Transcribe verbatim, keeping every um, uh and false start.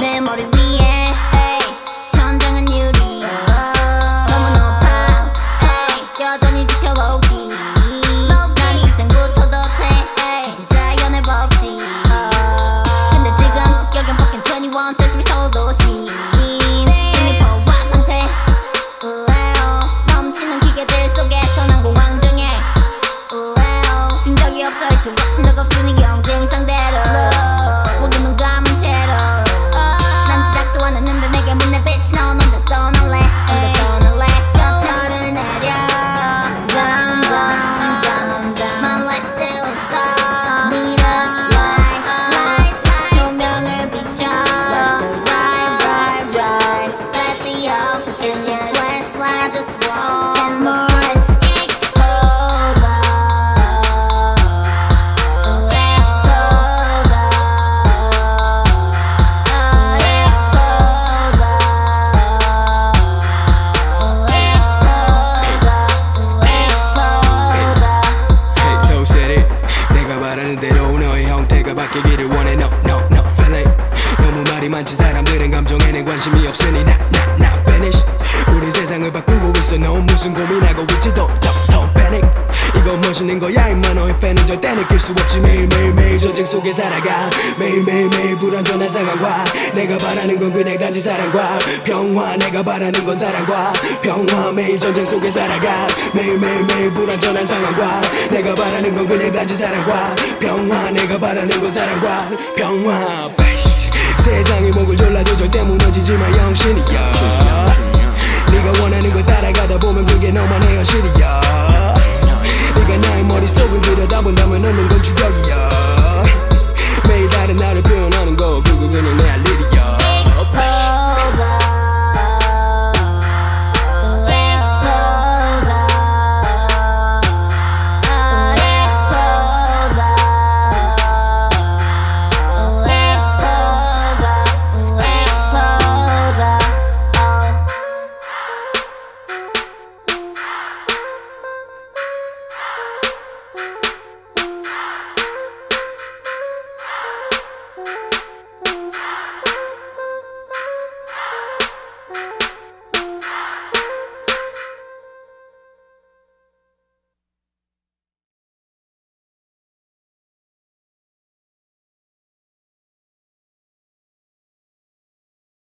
내 머리 위에 천장은 유리 너무 높아 여전히 지켜보기 난 출생부터 덧해 자연의 법칙 근데 지금 여긴 fucking twenty-one century 서울 도시 이미 포화 상태 넘치는 기계들 속에서 난 공황정해 진적이 없어 해초 친 적 없으니 경쟁 상대로 목이 감은 채로 난 시작도 안 했는데 내게 묻네 bitch 넌 언제 떠날래 언제 떠날래 셔터를 내려 down down down down My light still is on light light 조명을 비춰 Drive drive drive Let the opposition flex like just one more 대로 너의 형태가 바뀌기를 원해 No no no feeling 너무 말이 많지 사람들은 감정에는 관심이 없으니 나 나 나 finish 우리 세상을 바꾸고 있어 너 무슨 고민하고 있지 don't don't don't panic 이거 멋있는 거야 임마 너의 팬은 절대 느낄 수 없지 매일매일매일 전쟁 속에 살아가 매일매일매일 불완전한 상황과 내가 바라는 건 그냥 단지 사랑과 평화 내가 바라는 건 사랑과 평화 매일 전쟁 속에 살아가 매일매일매일 불완전한 상황과 내가 바라는 건 그냥 단지 사랑과 평화 내가 바라는 건 사랑과 평화 세상이 목을 졸라도 절대 무너지지 마 영신이야 네가 원하는 걸 따라가다 보면 그게 너만의 현실이야 네가 나의 머릿속을 들여다본다면 얻는 건 주격이야